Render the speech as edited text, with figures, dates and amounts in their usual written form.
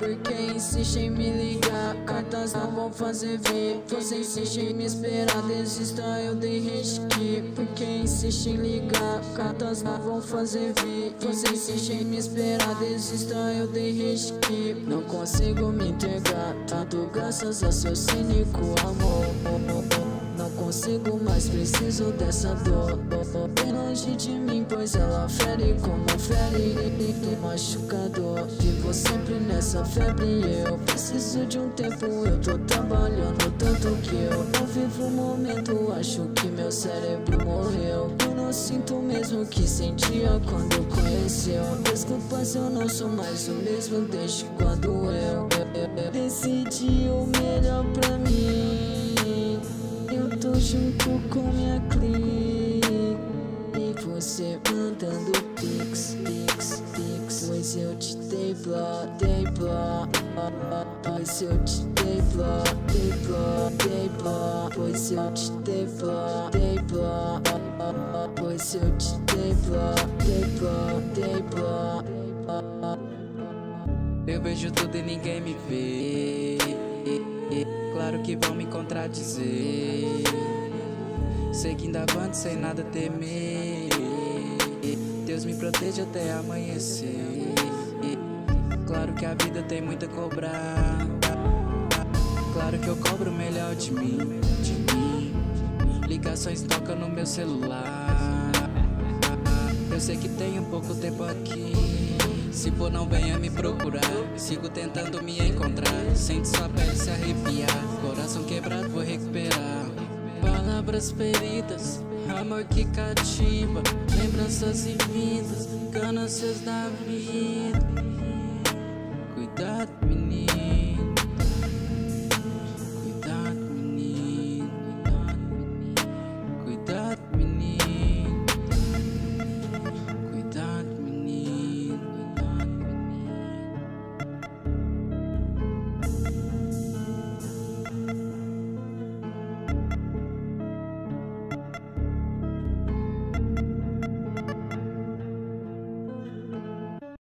Porque insiste em me ligar, cartas não vão fazer vir. Você insiste em me esperar, desista, eu dei risque. Porque insiste em ligar, cartas não vão fazer vir. Você insiste em me esperar, desista, eu dei risque. Não consigo me entregar, tudo graças a seu cínico amor. Não consigo mais, preciso dessa dor. Bem longe de mim, pois ela fere como fere machucador. Vivo sempre nessa febre e eu preciso de um tempo. Eu tô trabalhando tanto que eu não vivo o momento. Acho que meu cérebro morreu. Eu não sinto mesmo que sentia quando conheceu. Desculpa se eu não sou mais o mesmo desde quando eu decidi o melhor pra mim. Eu tô junto com minha clique e você mandando pix. Pois eu te dei blá, pois eu te dei blá, pois eu te dei blá, pois eu te dei blá. Eu vejo tudo e ninguém me vê. Claro que vão me contradizer. Seguindo avante sem nada temer. Deus me proteja até amanhecer. Claro que a vida tem muito a cobrar. Claro que eu cobro o melhor de mim. Ligações tocam no meu celular. Eu sei que tenho pouco tempo aqui. Se for, não venha me procurar. Sigo tentando me encontrar. Sente sua pele se arrepiar. Coração quebrado, vou recuperar. Palavras feridas, amor que cativa. Lembranças infindas, ganâncias da vida. Cuidado, menina.